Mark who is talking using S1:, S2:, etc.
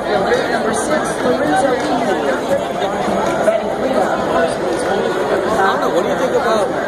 S1: outfielder, number 6, Lorenzo Lee. Batting cleanup, first base,
S2: I don't know, what do you think about